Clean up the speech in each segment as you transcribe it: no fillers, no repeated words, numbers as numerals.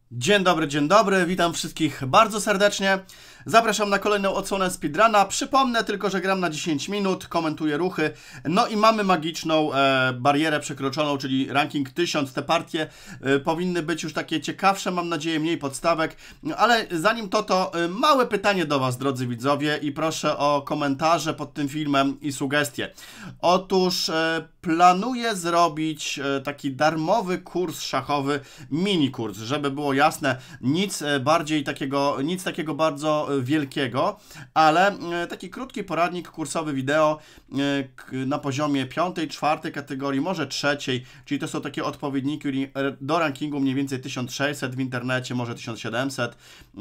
Dzień dobry, witam wszystkich bardzo serdecznie. Zapraszam na kolejną odsłonę speedruna. Przypomnę tylko, że gram na 10 minut, komentuję ruchy. No i mamy magiczną barierę przekroczoną, czyli ranking 1000. Te partie powinny być już takie ciekawsze, mam nadzieję, mniej podstawek. Ale zanim to małe pytanie do Was, drodzy widzowie, i proszę o komentarze pod tym filmem i sugestie. Otóż planuję zrobić taki darmowy kurs szachowy, mini kurs, żeby było jasne, nic takiego bardzo wielkiego, ale taki krótki poradnik kursowy wideo na poziomie 5., 4. kategorii, może 3., czyli to są takie odpowiedniki do rankingu mniej więcej 1600 w internecie, może 1700,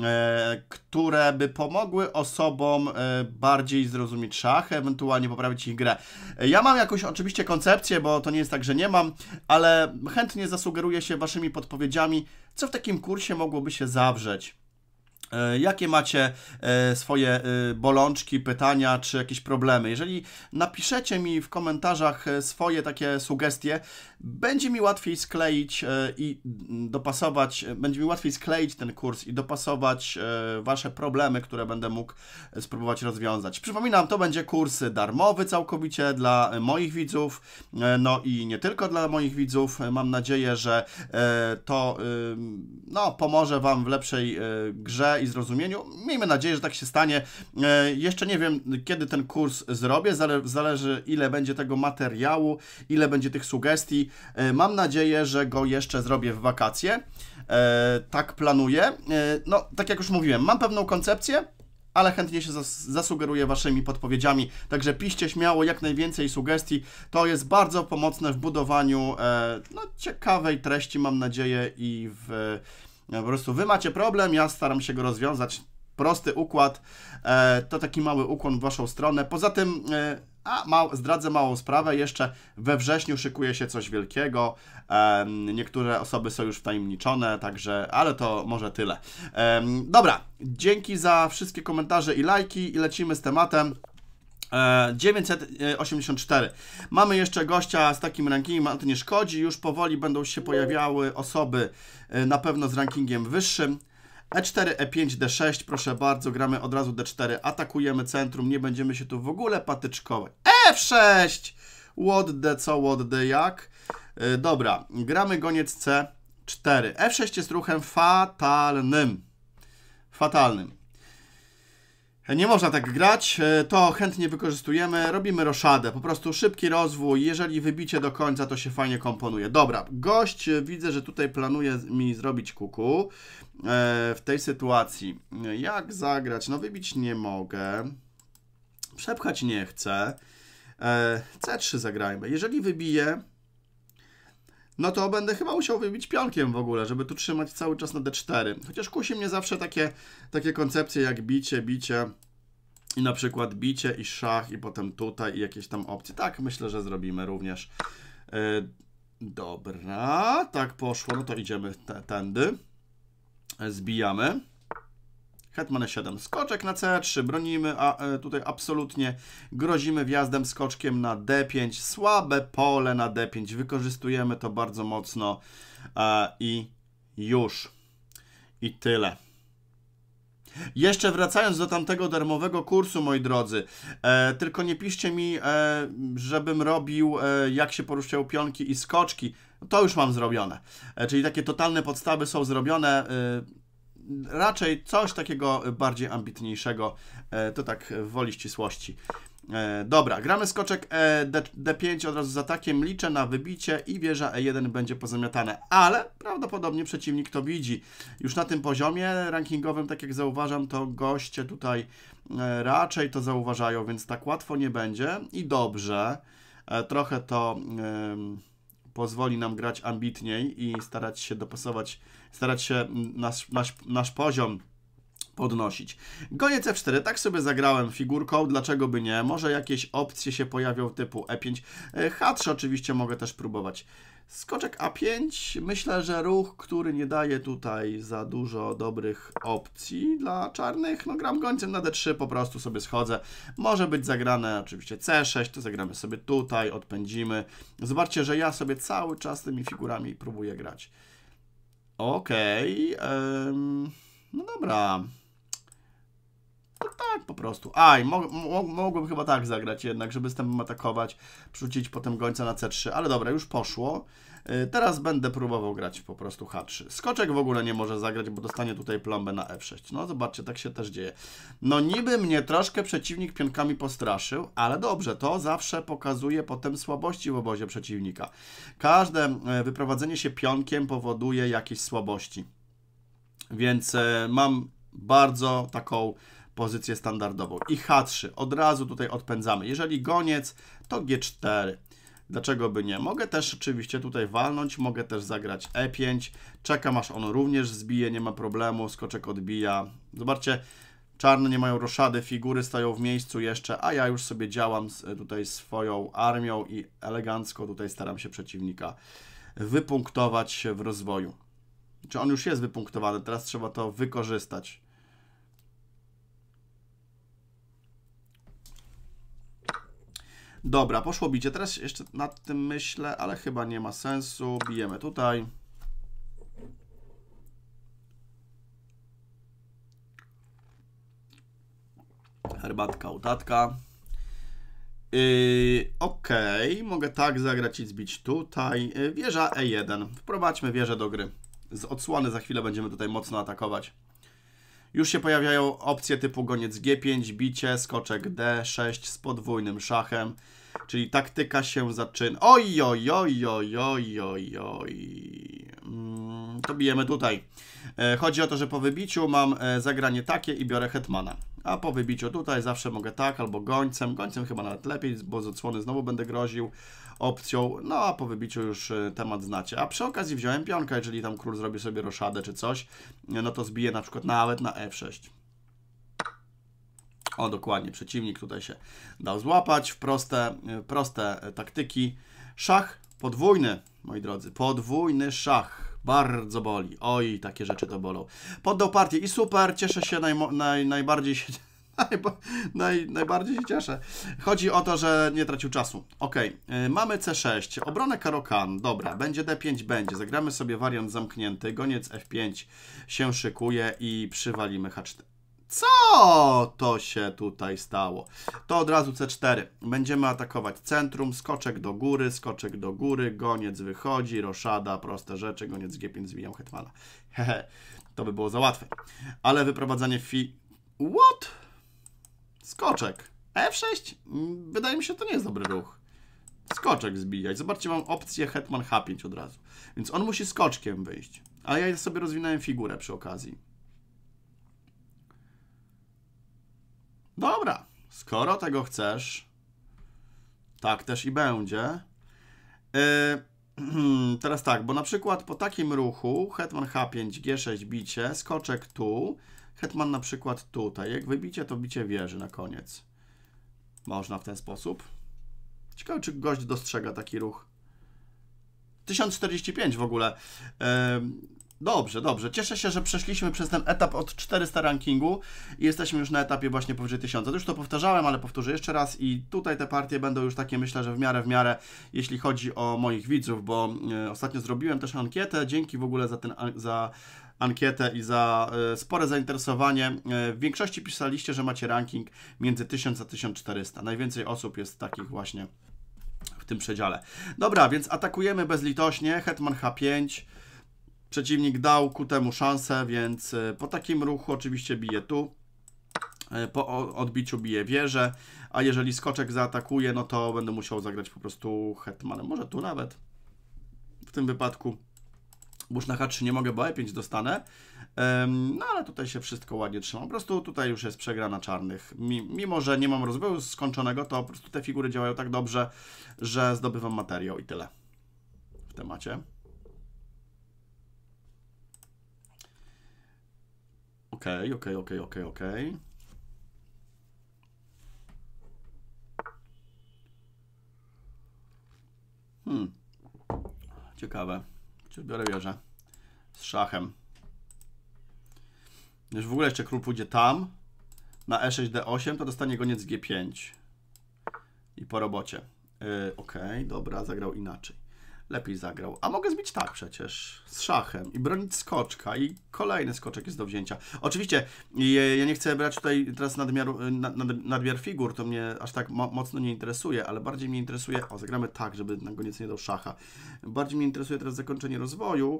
które by pomogły osobom bardziej zrozumieć szachy, ewentualnie poprawić ich grę. Ja mam jakąś oczywiście koncepcję, bo to nie jest tak, że nie mam, ale chętnie zasugeruję się Waszymi podpowiedziami, co w takim kursie mogłoby się zawrzeć. Jakie macie swoje bolączki, pytania czy jakieś problemy? Jeżeli napiszecie mi w komentarzach swoje takie sugestie, będzie mi łatwiej skleić i dopasować, będzie mi łatwiej skleić ten kurs i dopasować Wasze problemy, które będę mógł spróbować rozwiązać. Przypominam, to będzie kurs darmowy całkowicie dla moich widzów, no i nie tylko dla moich widzów. Mam nadzieję, że to pomoże Wam w lepszej grze i zrozumieniu. Miejmy nadzieję, że tak się stanie. Jeszcze nie wiem, kiedy ten kurs zrobię. Zależy, ile będzie tego materiału, ile będzie tych sugestii. Mam nadzieję, że go jeszcze zrobię w wakacje. Tak planuję. No, tak jak już mówiłem, mam pewną koncepcję, ale chętnie się zasugeruję Waszymi podpowiedziami. Także piszcie śmiało jak najwięcej sugestii. To jest bardzo pomocne w budowaniu ciekawej treści, mam nadzieję, i po prostu Wy macie problem, ja staram się go rozwiązać. Prosty układ, to taki mały ukłon w Waszą stronę. Poza tym, zdradzę małą sprawę, jeszcze we wrześniu szykuje się coś wielkiego. Niektóre osoby są już wtajemniczone, także, ale to może tyle. Dobra, dzięki za wszystkie komentarze i lajki i lecimy z tematem. 984. Mamy jeszcze gościa z takim rankingiem, a to nie szkodzi. Już powoli będą się pojawiały osoby na pewno z rankingiem wyższym. E4, E5, D6, proszę bardzo, gramy od razu D4, atakujemy centrum, nie będziemy się tu w ogóle patyczkować. F6! What the co, what the jak? Dobra, gramy goniec C4. F6 jest ruchem fatalnym. Fatalnym. Nie można tak grać, to chętnie wykorzystujemy, robimy roszadę, po prostu szybki rozwój, jeżeli wybicie do końca, to się fajnie komponuje. Dobra, gość widzę, że tutaj planuje mi zrobić kuku w tej sytuacji. Jak zagrać? No wybić nie mogę, przepchać nie chcę, C3 zagrajmy. Jeżeli wybiję, no to będę chyba musiał wybić pionkiem w ogóle, żeby tu trzymać cały czas na D4. Chociaż kusi mnie zawsze takie koncepcje jak bicie i na przykład bicie i szach i potem tutaj i jakieś tam opcje. Tak, myślę, że zrobimy również. Dobra, tak poszło, no to idziemy tędy. Zbijamy. Hetman E7, skoczek na C3, bronimy, a tutaj absolutnie grozimy wjazdem skoczkiem na D5, słabe pole na D5, wykorzystujemy to bardzo mocno i już. I tyle. Jeszcze wracając do tamtego darmowego kursu, moi drodzy, tylko nie piszcie mi, żebym robił, jak się poruszają pionki i skoczki, to już mam zrobione, czyli takie totalne podstawy są zrobione. Raczej coś takiego bardziej ambitniejszego, to tak w woli ścisłości. Dobra, gramy skoczek D5 od razu z atakiem, liczę na wybicie i wieża E1 będzie pozamiatane, ale prawdopodobnie przeciwnik to widzi. Już na tym poziomie rankingowym, tak jak zauważam, to goście tutaj raczej to zauważają, więc tak łatwo nie będzie i dobrze. Trochę to pozwoli nam grać ambitniej i starać się dopasować, starać się nasz poziom podnosić. Goniec F4, tak sobie zagrałem figurką, dlaczego by nie? Może jakieś opcje się pojawią typu E5. H3 oczywiście mogę też próbować. Skoczek A5, myślę, że ruch, który nie daje tutaj za dużo dobrych opcji dla czarnych. No gram gońcem na D3, po prostu sobie schodzę. Może być zagrane oczywiście C6, to zagramy sobie tutaj, odpędzimy. Zobaczcie, że ja sobie cały czas tymi figurami próbuję grać. Okej. No dobra. To tak po prostu. Aj, mogłem chyba tak zagrać jednak, żeby z tym atakować, przerzucić potem gońca na C3, ale dobra, już poszło. Teraz będę próbował grać po prostu H3. Skoczek w ogóle nie może zagrać, bo dostanie tutaj plombę na F6. No zobaczcie, tak się też dzieje. No niby mnie troszkę przeciwnik pionkami postraszył, ale dobrze, to zawsze pokazuje potem słabości w obozie przeciwnika. Każde wyprowadzenie się pionkiem powoduje jakieś słabości. Więc mam bardzo taką pozycję standardową. I H3. Od razu tutaj odpędzamy. Jeżeli goniec, to G4. Dlaczego by nie? Mogę też oczywiście tutaj walnąć, mogę też zagrać E5. Czekam, aż on również zbije, nie ma problemu. Skoczek odbija. Zobaczcie, czarne nie mają roszady, figury stoją w miejscu jeszcze, a ja już sobie działam tutaj swoją armią i elegancko tutaj staram się przeciwnika wypunktować w rozwoju. Czy on już jest wypunktowany, teraz trzeba to wykorzystać. Dobra, poszło bicie. Teraz jeszcze nad tym myślę, ale chyba nie ma sensu. Bijemy tutaj. Herbatka, utatka. Okej, mogę tak zagrać i zbić tutaj. Wieża E1. Wprowadźmy wieżę do gry. Z odsłony za chwilę będziemy tutaj mocno atakować. Już się pojawiają opcje typu goniec G5, bicie, skoczek D6 z podwójnym szachem. Czyli taktyka się zaczyna. Oj, oj, oj, oj, oj, oj, oj. To bijemy tutaj. Chodzi o to, że po wybiciu mam zagranie takie i biorę hetmana. A po wybiciu tutaj zawsze mogę tak, albo gońcem. Gońcem chyba nawet lepiej, bo z odsłony znowu będę groził opcją. No a po wybiciu już temat znacie. A przy okazji wziąłem pionka, jeżeli tam król zrobi sobie roszadę czy coś, no to zbiję na przykład nawet na F6. O, dokładnie, przeciwnik tutaj się dał złapać w proste taktyki. Szach podwójny, moi drodzy, podwójny szach. Bardzo boli. Oj, takie rzeczy to bolą. Poddał partię i super, cieszę się, najbardziej się... Najbardziej się cieszę. Chodzi o to, że nie tracił czasu. Ok, mamy C6, obronę Caro-Kann. Dobra, będzie D5, będzie. Zagramy sobie wariant zamknięty. Goniec F5 się szykuje i przywalimy H4. Co to się tutaj stało? To od razu C4. Będziemy atakować centrum, skoczek do góry, goniec wychodzi, roszada, proste rzeczy, goniec G5, zbijam hetmana. Hehe, to by było za łatwe. Ale wyprowadzanie What? Skoczek. F6? Wydaje mi się, że to nie jest dobry ruch. Skoczek zbijać. Zobaczcie, mam opcję hetman H5 od razu. Więc on musi skoczkiem wyjść. Ale ja sobie rozwinąłem figurę przy okazji. Dobra, skoro tego chcesz, tak też i będzie. Teraz tak, bo na przykład po takim ruchu hetman H5, G6 bicie, skoczek tu, hetman na przykład tutaj. Jak wybicie, to bicie wieży na koniec. Można w ten sposób. Ciekawe, czy gość dostrzega taki ruch. 1045 w ogóle. Dobrze, dobrze. Cieszę się, że przeszliśmy przez ten etap od 400 rankingu i jesteśmy już na etapie właśnie powyżej 1000. Już to powtarzałem, ale powtórzę jeszcze raz i tutaj te partie będą już takie, myślę, że w miarę, jeśli chodzi o moich widzów, bo ostatnio zrobiłem też ankietę. Dzięki w ogóle za ankietę i za spore zainteresowanie. W większości pisaliście, że macie ranking między 1000 a 1400. Najwięcej osób jest takich właśnie w tym przedziale. Dobra, więc atakujemy bezlitośnie. Hetman H5. Przeciwnik dał ku temu szansę, więc po takim ruchu oczywiście bije tu. Po odbiciu bije wieżę, a jeżeli skoczek zaatakuje, no to będę musiał zagrać po prostu hetmanem. Może tu nawet. W tym wypadku już na H3 nie mogę, bo E5 dostanę. No ale tutaj się wszystko ładnie trzyma. Po prostu tutaj już jest przegrana czarnych. Mimo że nie mam rozwoju skończonego, to po prostu te figury działają tak dobrze, że zdobywam materiał i tyle w temacie. Okej. Ciekawe. Czy biorę wieżę z szachem. Już w ogóle jeszcze król pójdzie tam, na E6, D8, to dostanie goniec G5. I po robocie. Okej, dobra, zagrał inaczej. lepiej zagrał. A mogę zbić tak przecież, z szachem i bronić skoczka i kolejny skoczek jest do wzięcia. Oczywiście ja nie chcę brać tutaj teraz nadmiar figur, to mnie aż tak mocno nie interesuje, ale bardziej mnie interesuje, o zagramy tak, żeby na goniec nie dał szacha. Bardziej mnie interesuje teraz zakończenie rozwoju.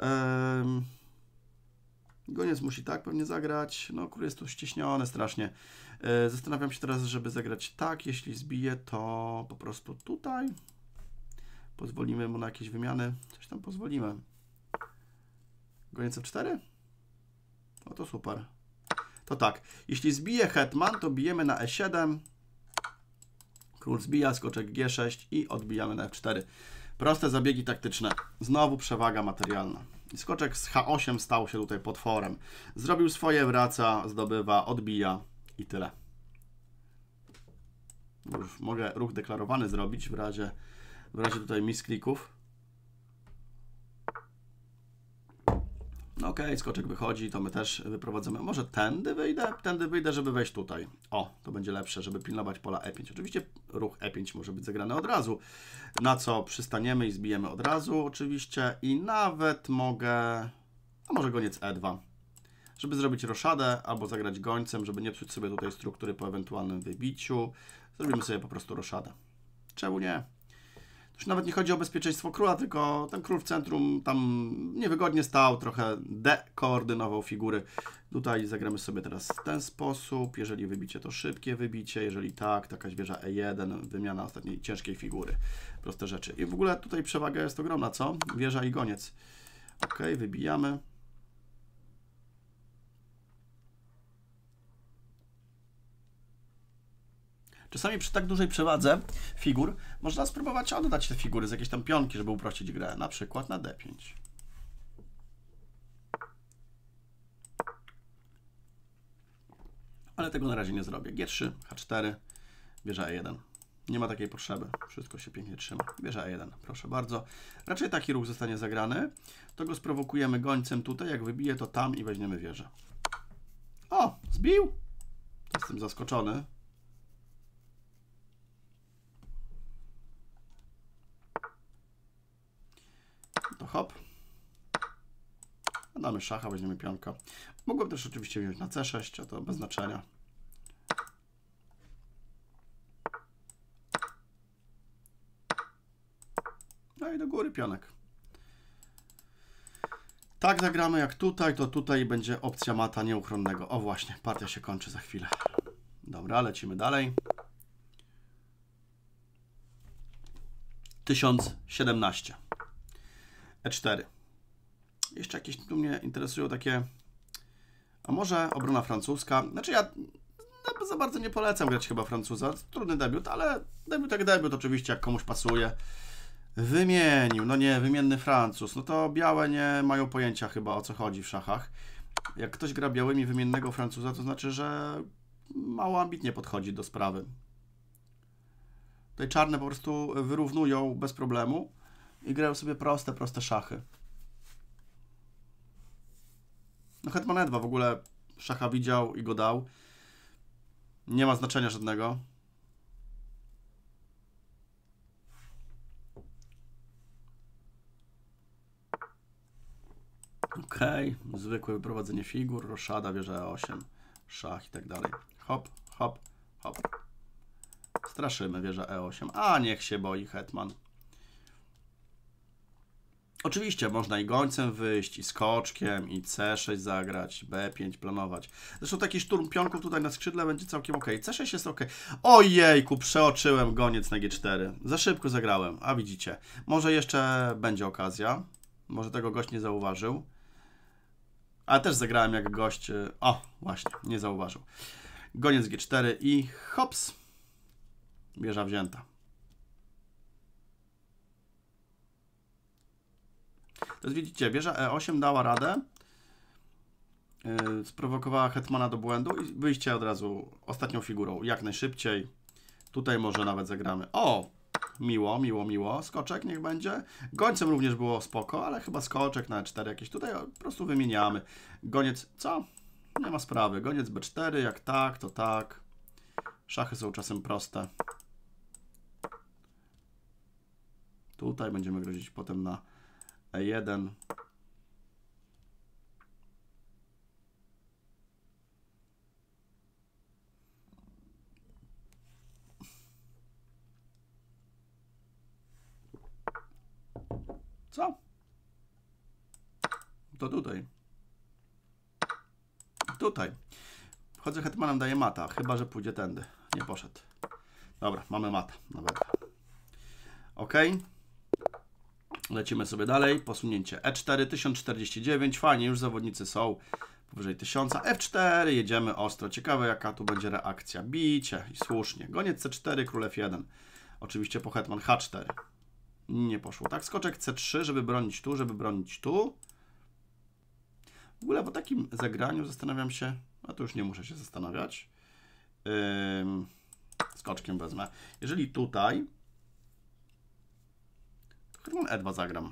Goniec musi tak pewnie zagrać, no król jest tu ścieśniony strasznie. Zastanawiam się teraz, żeby zagrać tak, jeśli zbije to po prostu tutaj. Pozwolimy mu na jakieś wymiany. Coś tam pozwolimy. Goniec F4? No to super. To tak. Jeśli zbije hetman, to bijemy na E7. Król zbija, skoczek G6 i odbijamy na F4. Proste zabiegi taktyczne. Znowu przewaga materialna. I skoczek z H8 stał się tutaj potworem. Zrobił swoje, wraca, zdobywa, odbija i tyle. Już mogę ruch deklarowany zrobić w razie tutaj misklików. No okej, skoczek wychodzi, to my też wyprowadzamy. Może tędy wyjdę, żeby wejść tutaj. O, to będzie lepsze, żeby pilnować pola E5. Oczywiście ruch E5 może być zagrany od razu, na co przystaniemy i zbijemy od razu oczywiście. I nawet mogę, a może goniec E2, żeby zrobić roszadę albo zagrać gońcem, żeby nie psuć sobie tutaj struktury po ewentualnym wybiciu. Zrobimy sobie po prostu roszadę. Czemu nie? Już nawet nie chodzi o bezpieczeństwo króla, tylko ten król w centrum tam niewygodnie stał, trochę dekoordynował figury. Tutaj zagramy sobie teraz w ten sposób. Jeżeli wybicie, to szybkie wybicie. Jeżeli tak, jakaś wieża E1, wymiana ostatniej ciężkiej figury. Proste rzeczy. I w ogóle tutaj przewaga jest ogromna, co? Wieża i goniec. Ok, wybijamy. Czasami przy tak dużej przewadze figur można spróbować oddać te figury z jakiejś tam pionki, żeby uprościć grę, na przykład na D5. Ale tego na razie nie zrobię. G3, H4, wieża E1. Nie ma takiej potrzeby. Wszystko się pięknie trzyma. Wieża E1, proszę bardzo. Raczej taki ruch zostanie zagrany. To go sprowokujemy gońcem tutaj. Jak wybije, to tam i weźmiemy wieżę. O, zbił! Jestem zaskoczony. To hop. Damy szacha, weźmiemy pionka. Mogłem też oczywiście wziąć na C6, a to bez znaczenia. No i do góry pionek. Tak zagramy jak tutaj, to tutaj będzie opcja mata nieuchronnego. O właśnie, partia się kończy za chwilę. Dobra, lecimy dalej. 1017. E4. Jeszcze jakieś tu mnie interesują takie... A może obrona francuska? Znaczy ja za bardzo nie polecam grać chyba Francuza. Trudny debiut, ale debiut jak debiut oczywiście, jak komuś pasuje. Wymienił. No nie, wymienny Francuz. No to białe nie mają pojęcia chyba, o co chodzi w szachach. Jak ktoś gra białymi wymiennego Francuza, to znaczy, że mało ambitnie podchodzi do sprawy. Tutaj czarne po prostu wyrównują bez problemu i grają sobie proste szachy. No hetman E2 w ogóle szacha widział i go dał. Nie ma znaczenia żadnego. Ok, zwykłe wyprowadzenie figur, roszada, wieża E8, szach i tak dalej. Hop, hop, hop. Straszymy wieża E8, a niech się boi hetman. Oczywiście można i gońcem wyjść, i skoczkiem, i C6 zagrać, B5 planować. Zresztą taki szturm pionków tutaj na skrzydle będzie całkiem ok. C6 jest ok. Ojejku, przeoczyłem goniec na G4. Za szybko zagrałem, a widzicie. Może jeszcze będzie okazja. Może tego gość nie zauważył. Ale też zagrałem jak gość... O, właśnie, nie zauważył. Goniec G4 i hops. Wieża wzięta. To jest, widzicie, wieża E8 dała radę. Sprowokowała hetmana do błędu i wyjście od razu ostatnią figurą, jak najszybciej. Tutaj może nawet zagramy. O! Miło, miło, miło. Skoczek niech będzie. Gońcem również było spoko, ale chyba skoczek na E4 jakieś. Tutaj po prostu wymieniamy. Goniec, co? Nie ma sprawy. Goniec B4, jak tak, to tak. Szachy są czasem proste. Tutaj będziemy grozić potem na E1. Co? To tutaj. Tutaj. Wchodzę hetmanem, daję mata, chyba że pójdzie tędy. Nie poszedł. Dobra, mamy mata nawet. Ok. Lecimy sobie dalej. Posunięcie E4, 1049. Fajnie, już zawodnicy są powyżej 1000. F4, jedziemy ostro. Ciekawe, jaka tu będzie reakcja. Bicie i słusznie. Goniec C4, król F1. Oczywiście po hetman H4. Nie poszło. Tak, skoczek C3, żeby bronić tu, żeby bronić tu. W ogóle po takim zagraniu zastanawiam się, a to już nie muszę się zastanawiać. Skoczkiem wezmę. Jeżeli tutaj, to hetman E2 zagram.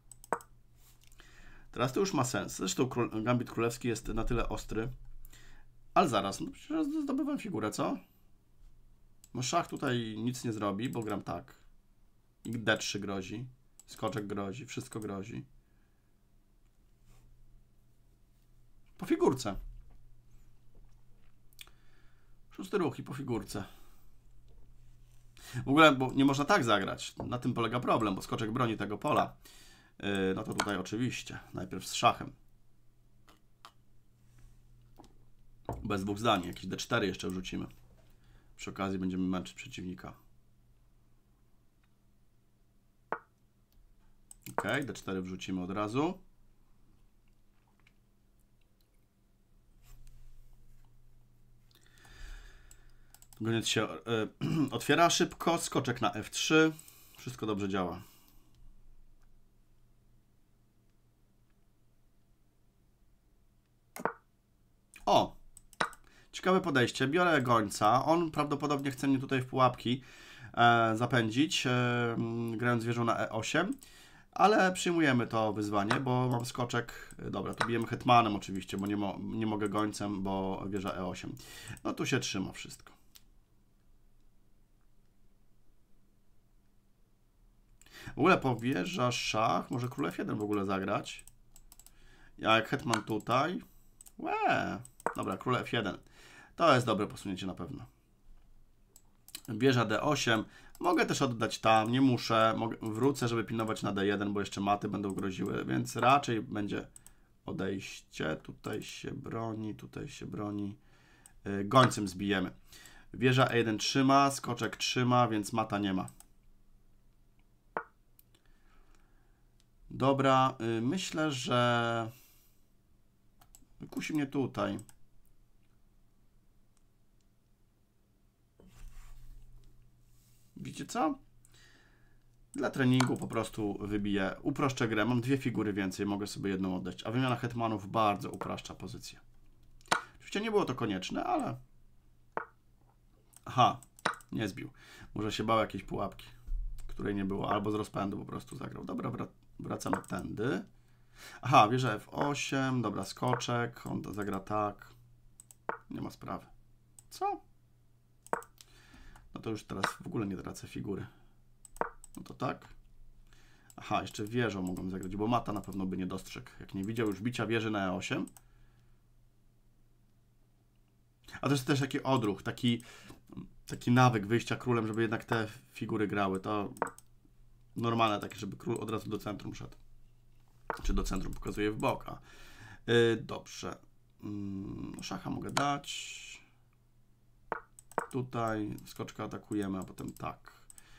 Teraz to już ma sens. Zresztą gambit królewski jest na tyle ostry. Ale zaraz, no przecież zdobywam figurę, co? No szach tutaj nic nie zrobi, bo gram tak. I D3 grozi. Skoczek grozi. Wszystko grozi. Po figurce. Szósty ruch i po figurce. W ogóle, bo nie można tak zagrać. Na tym polega problem, bo skoczek broni tego pola. No to tutaj oczywiście. Najpierw z szachem. Bez dwóch zdań. Jakieś D4 jeszcze wrzucimy. Przy okazji będziemy męczyć przeciwnika. Ok, D4 wrzucimy od razu. Goniec się otwiera szybko, skoczek na F3. Wszystko dobrze działa. O! Ciekawe podejście. Biorę gońca. On prawdopodobnie chce mnie tutaj w pułapki zapędzić, grając wieżą na E8. Ale przyjmujemy to wyzwanie, bo mam skoczek. Dobra, tu bijemy hetmanem oczywiście, bo nie mogę gońcem, bo wieża E8. No tu się trzyma wszystko. W ogóle po wieża szach, może król F1 w ogóle zagrać. Ja jak hetman tutaj. Dobra, król F1. To jest dobre posunięcie na pewno. Wieża D8. Mogę też oddać tam, nie muszę. Wrócę, żeby pilnować na D1, bo jeszcze maty będą groziły, więc raczej będzie odejście. Tutaj się broni, tutaj się broni. Gońcem zbijemy. Wieża E1 trzyma, skoczek trzyma, więc mata nie ma. Dobra, myślę, że kusi mnie tutaj. Widzicie co? Dla treningu po prostu wybiję, uproszczę grę. Mam dwie figury więcej, mogę sobie jedną oddać. A wymiana hetmanów bardzo upraszcza pozycję. Oczywiście nie było to konieczne, ale... Aha, nie zbił. Może się bał jakiejś pułapki, której nie było. Albo z rozpędu po prostu zagrał. Dobra, wracamy tędy. Aha, wieża F8. Dobra, skoczek. On zagra tak. Nie ma sprawy. Co? No to już teraz w ogóle nie tracę figury. No to tak. Aha, jeszcze wieżą mogłem zagrać, bo mata na pewno by nie dostrzegł. Jak nie widział już bicia wieży na E8. A to jest też taki odruch, taki nawyk wyjścia królem, żeby jednak te figury grały. To normalne takie, żeby król od razu do centrum szedł. Czy do centrum pokazuje w bok. Dobrze. Szacha mogę dać. Tutaj skoczka atakujemy, a potem tak.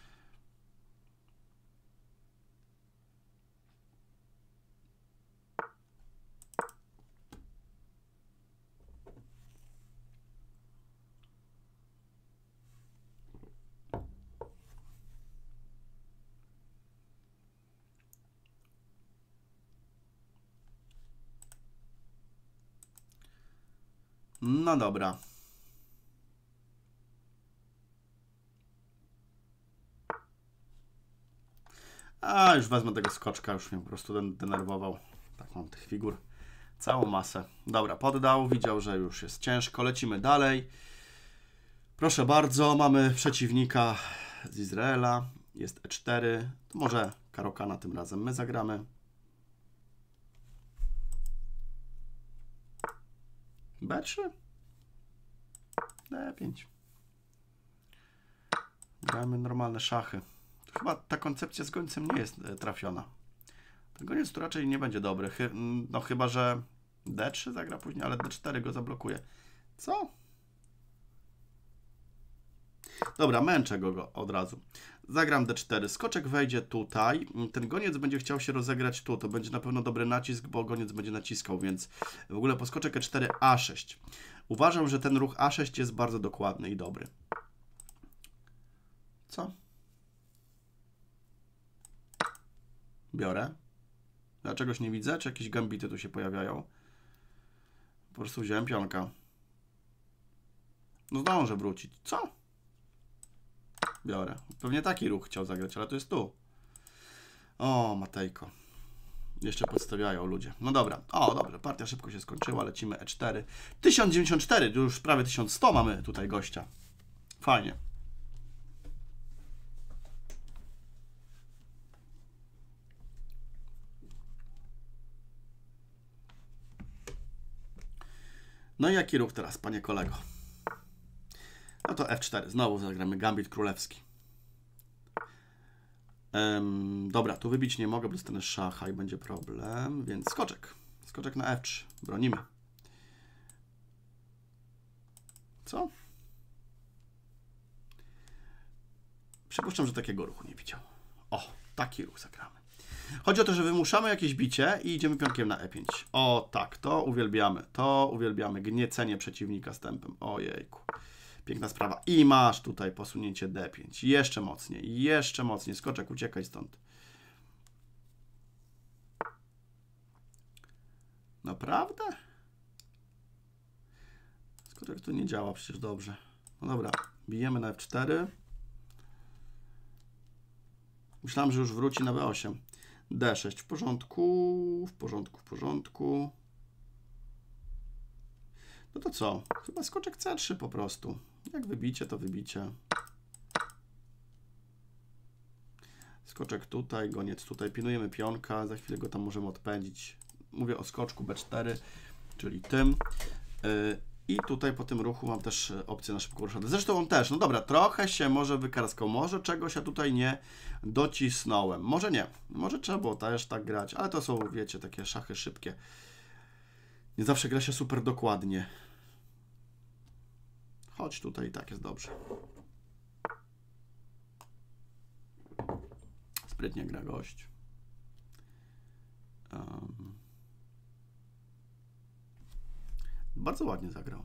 No dobra. A, już wezmę tego skoczka, już mnie po prostu denerwował. Tak, mam tych figur całą masę. Dobra, poddał, widział, że już jest ciężko. Lecimy dalej. Proszę bardzo, mamy przeciwnika z Izraela. Jest E4. To może Karokana tym razem my zagramy. B3. D5. Gramy normalne szachy. To chyba ta koncepcja z gońcem nie jest trafiona. Ten goniec tu raczej nie będzie dobry. No chyba, że D3 zagra później, ale D4 go zablokuje. Co? Dobra, męczę go od razu. Zagram D4. Skoczek wejdzie tutaj. Ten goniec będzie chciał się rozegrać tu. To będzie na pewno dobry nacisk, bo goniec będzie naciskał, więc w ogóle po skoczek E4 A6. Uważam, że ten ruch A6 jest bardzo dokładny i dobry. Co? Biorę. Ja czegoś nie widzę? Czy jakieś gambity tu się pojawiają? Po prostu wziąłem pionka. No zdążę wrócić. Co? Biorę. Pewnie taki ruch chciał zagrać, ale to jest tu. O, Matejko. Jeszcze podstawiają ludzie. No dobra. O, dobrze. Partia szybko się skończyła. Lecimy E4. 1094. Już prawie 1100 mamy tutaj gościa. Fajnie. No i jaki ruch teraz, panie kolego? No to F4. Znowu zagramy gambit królewski. Dobra, tu wybić nie mogę, bo dostanę szacha i będzie problem, więc skoczek. Skoczek na F3. Bronimy. Co? Przypuszczam, że takiego ruchu nie widział. O, taki ruch zagramy. Chodzi o to, że wymuszamy jakieś bicie i idziemy pionkiem na E5. O tak, to uwielbiamy. To uwielbiamy. Gniecenie przeciwnika z tempem. Ojejku. Piękna sprawa. I masz tutaj posunięcie D5. Jeszcze mocniej. Jeszcze mocniej. Skoczek, uciekaj stąd. Naprawdę? Skoczek tu nie działa przecież dobrze. No dobra. Bijemy na F4. Myślałem, że już wróci na B8. D6 w porządku. W porządku, w porządku. No to co? Chyba skoczek C3 po prostu. Jak wybicie, to wybicie. Skoczek tutaj, goniec tutaj. Pilnujemy pionka. Za chwilę go tam możemy odpędzić. Mówię o skoczku B4, czyli tym. I tutaj po tym ruchu mam też opcję na szybką ruszadę. Zresztą on też. No dobra, trochę się może wykarskał. Może czegoś ja tutaj nie docisnąłem. Może nie. Może trzeba było też tak grać. Ale to są, wiecie, takie szachy szybkie. Nie zawsze gra się super dokładnie. Chodź tutaj, tak jest dobrze. Sprytnie gra gość. Bardzo ładnie zagrał.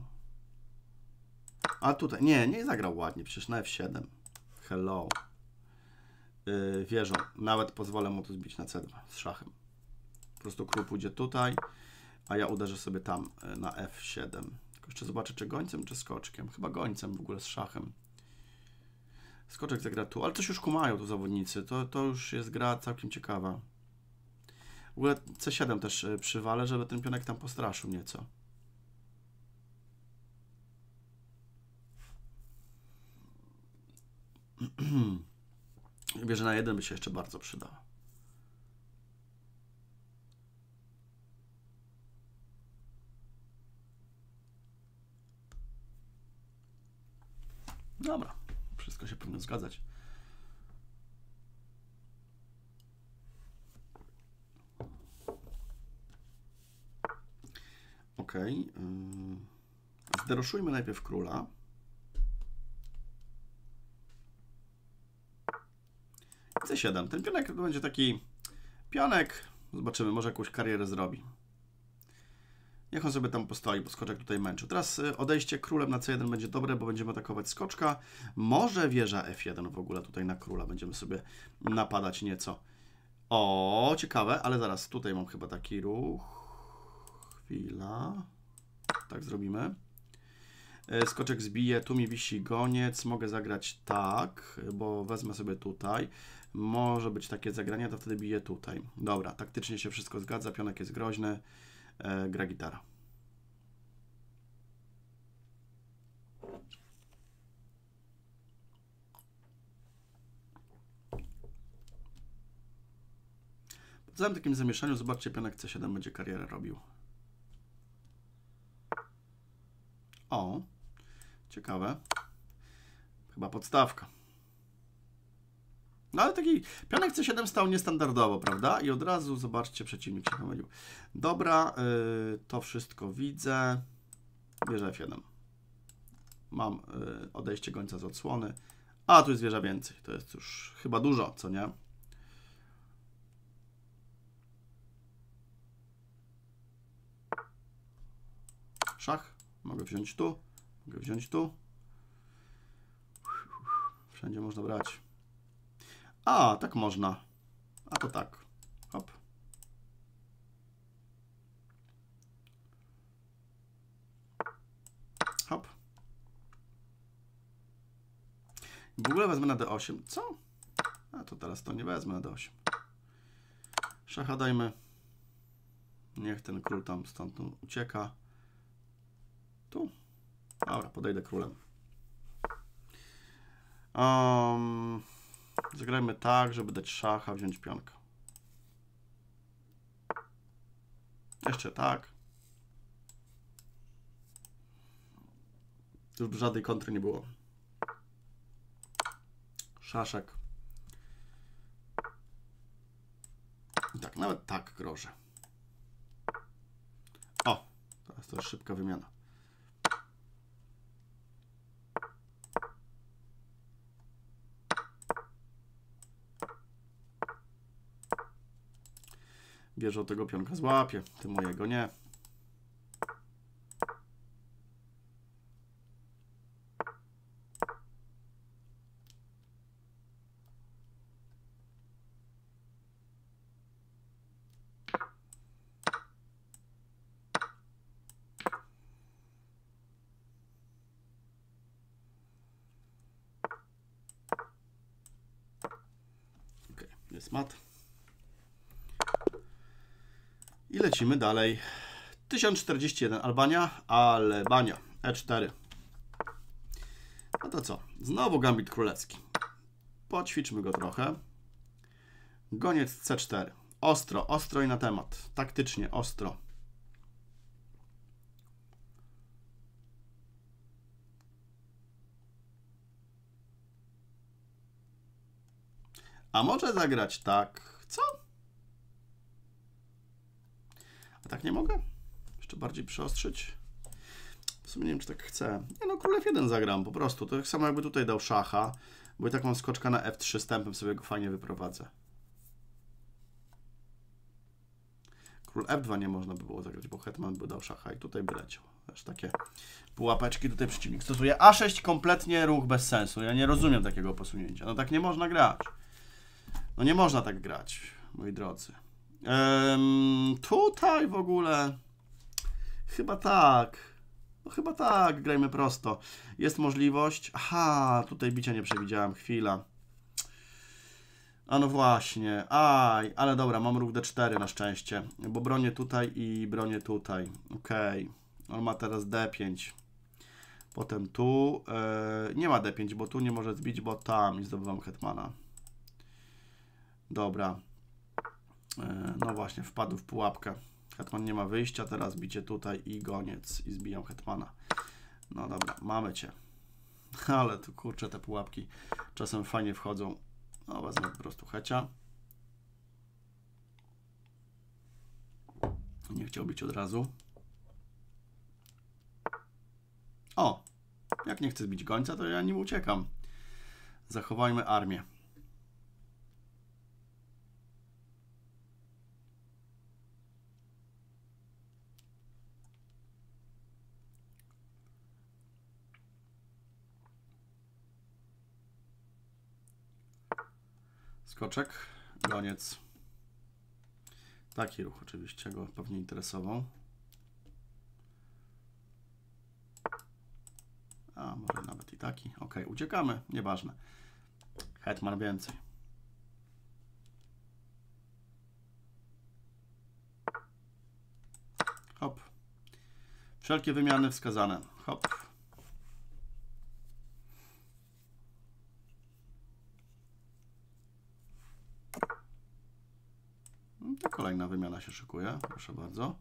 A tutaj, nie zagrał ładnie, przecież na F7. Hello. Wieżą. Nawet pozwolę mu to zbić na C2 z szachem. Po prostu król pójdzie tutaj, a ja uderzę sobie tam na F7. Tylko jeszcze zobaczę, czy gońcem, czy skoczkiem. Chyba gońcem w ogóle z szachem. Skoczek zagra tu, ale coś już kumają tu zawodnicy. To już jest gra całkiem ciekawa. W ogóle C7 też przywalę, żeby ten pionek tam postraszył nieco. Wieża na 1 by się jeszcze bardzo przydała. Dobra, wszystko się powinno zgadzać. Ok. Zderoszujmy najpierw króla. C7. Ten pionek to będzie taki pionek. Zobaczymy, może jakąś karierę zrobi. Niech on sobie tam postoi, bo skoczek tutaj męczył. Teraz odejście królem na C1 będzie dobre, bo będziemy atakować skoczka. Może wieża F1 w ogóle tutaj na króla. Będziemy sobie napadać nieco. O, ciekawe, ale zaraz tutaj mam chyba taki ruch. Chwila. Tak zrobimy. Skoczek zbije, tu mi wisi goniec. Mogę zagrać tak, bo wezmę sobie tutaj. Może być takie zagranie, to wtedy biję tutaj. Dobra, taktycznie się wszystko zgadza. Pionek jest groźny. Gra gitara. W całym takim zamieszaniu, zobaczcie, pionek C7 będzie karierę robił. O, ciekawe. Chyba podstawka. No ale taki pionek C7 stał niestandardowo, prawda? I od razu, zobaczcie, przeciwnik się pomylił. Dobra, to wszystko widzę. Wieża F1. Mam odejście gońca z odsłony. A, tu jest wieża więcej. To jest już chyba dużo, co nie? Szach. Mogę wziąć tu. Mogę wziąć tu. Wszędzie można brać. A, tak można. A to tak. Hop. Hop. W ogóle wezmę na D8. Co? A to teraz to nie wezmę na D8. Szacha dajmy. Niech ten król tam stąd ucieka. Tu. Dobra, podejdę królem. Zagrajmy tak, żeby dać szacha, wziąć pionka. Jeszcze tak. Już by żadnej kontry nie było. Szaszek. I tak, nawet tak grożę. O, teraz to jest szybka wymiana. Bierze tego pionka, złapie, ty mojego nie. Ok, jest mat. I lecimy dalej. 1041 Albania, E4. No to co? Znowu gambit królewski. Poćwiczmy go trochę. Goniec C4. Ostro, ostro i na temat. Taktycznie, ostro. A może zagrać tak? Co? A tak nie mogę? Jeszcze bardziej przyostrzyć? W sumie nie wiem, czy tak chcę. Nie no, król F1 zagram po prostu. To tak samo jakby tutaj dał szacha, bo i tak mam skoczka na F3 stępem, sobie go fajnie wyprowadzę. Król F2 nie można by było zagrać, bo hetman by dał szacha i tutaj by leciał. Też takie pułapeczki tutaj przeciwnik stosuje. A6 kompletnie ruch bez sensu. Ja nie rozumiem takiego posunięcia. No tak nie można grać. No nie można tak grać, moi drodzy. Tutaj w ogóle chyba tak. No chyba tak, grajmy prosto. Jest możliwość. Aha, tutaj bicia nie przewidziałem. Chwila. A no właśnie. Aj, ale dobra, mam ruch D4 na szczęście. Bo bronię tutaj i bronię tutaj. Okej. On ma teraz D5. Potem tu. Nie ma D5, bo tu nie może zbić, bo tam i zdobywam hetmana. Dobra. No właśnie, wpadł w pułapkę. Hetman nie ma wyjścia, teraz bicie tutaj i goniec i zbijam hetmana. No dobra, mamy cię. Ale tu kurczę, te pułapki czasem fajnie wchodzą. No wezmę po prostu hecia. Nie chciał bić od razu. O! Jak nie chcę zbić gońca, to ja nim uciekam. Zachowajmy armię. Skoczek, goniec. Taki ruch oczywiście go pewnie interesował. A może nawet i taki. Ok, uciekamy, nieważne. Hetman więcej. Hop. Wszelkie wymiany wskazane. Hop. Tak fajna wymiana się szykuje. Proszę bardzo.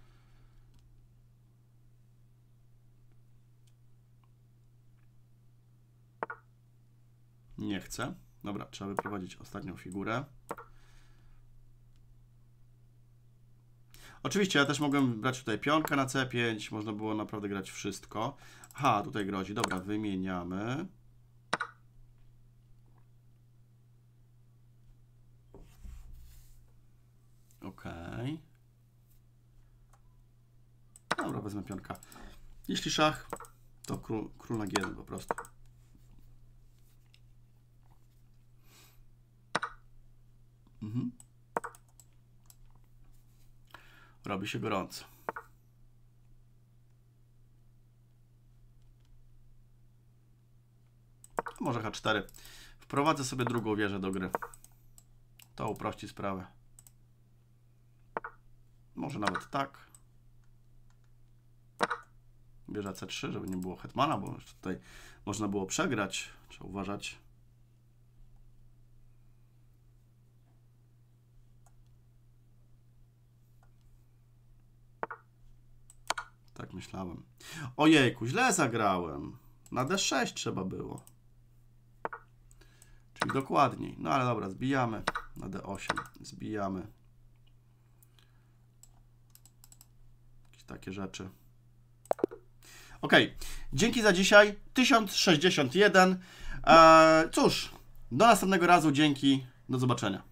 Nie chcę. Dobra, trzeba wyprowadzić ostatnią figurę. Oczywiście ja też mogłem brać tutaj pionkę na C5. Można było naprawdę grać wszystko. Aha, tutaj grozi. Dobra, wymieniamy. Okej. Dobra, wezmę pionka. Jeśli szach, to król na G1 po prostu. Robi się gorąco. Może H4. Wprowadzę sobie drugą wieżę do gry. To uprości sprawę. Może nawet tak. Wieża C3, żeby nie było hetmana, bo tutaj można było przegrać. Trzeba uważać. Tak myślałem. Ojejku, źle zagrałem. Na D6 trzeba było. Czyli dokładniej. No ale dobra, zbijamy. Na D8 zbijamy. Jakieś takie rzeczy. Ok, dzięki za dzisiaj. 1061. Cóż, do następnego razu. Dzięki. Do zobaczenia.